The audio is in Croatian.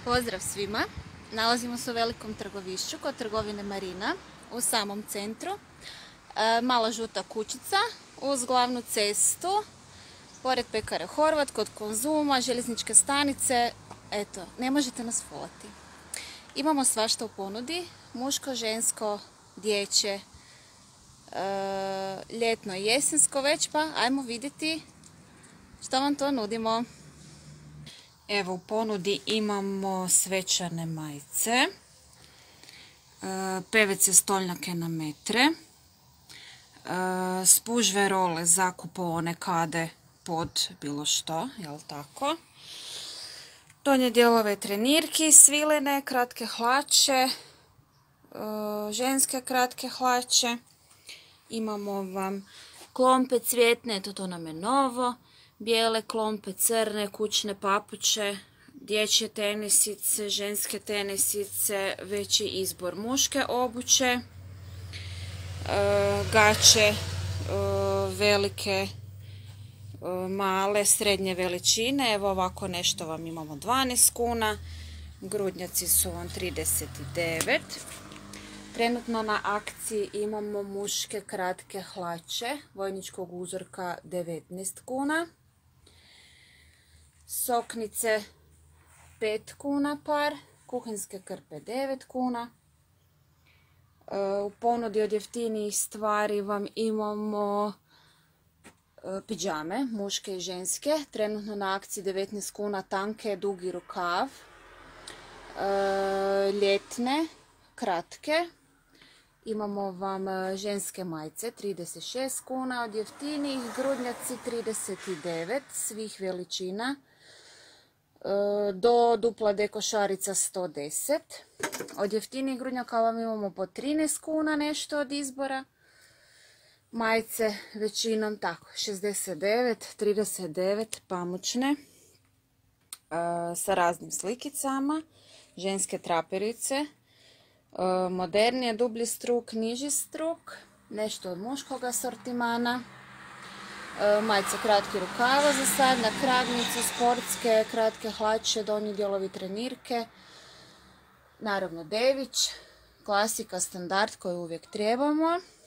Pozdrav svima! Nalazimo se u Velikom Trgovišću kod trgovine Marina u samom centru. Mala žuta kućica uz glavnu cestu, pored pekare Horvat, kod Konzuma, željezničke stanice. Eto, ne možete nas folati. Imamo svašta u ponudi, muško, žensko, dječje, ljetno i jesensko već, pa ajmo vidjeti što vam to nudimo. Evo, u ponudi imamo svečane majice, PVC stolnjake na metre, spužve role za kupovane kade pod bilo što, jel tako? Donje dijelove trenirki, svilene, kratke hlače, ženske kratke hlače. Imamo vam klompe cvjetne, eto to nam je novo. Bijele klompe, crne, kućne papuče, dječje tenisice, ženske tenisice, veći izbor muške obuće, gaće velike, male, srednje veličine. Evo ovako nešto vam imamo 12 kuna, grudnjaci su vam 39. Trenutno na akciji imamo muške kratke hlače vojničkog uzorka 19 kuna. Soknice 5 kuna par, kuhinske krpe 9 kuna. U ponudi od jeftinijih stvari vam imamo pidžame, muške i ženske. Trenutno na akciji 19 kuna, tanke, dugi rukav. Ljetne, kratke. Imamo vam ženske majice 36 kuna, od jeftinijih grudnjaci 39, svih veličina. Do dupla dekošarica 110. Od jeftinijih grudnjaka vam imamo po 13 kuna nešto od izbora. Majice većinom tako 69, 39 pamučne sa raznim slikicama. Ženske traperice, modernije, dublji struk, niži struk, nešto od muškog asortimana. Majice kratki rukava za sad, na kragnicu, sportske, kratke hlače, donji dijelovi trenirke. Naravno dević, klasika, standard koji uvijek trebamo.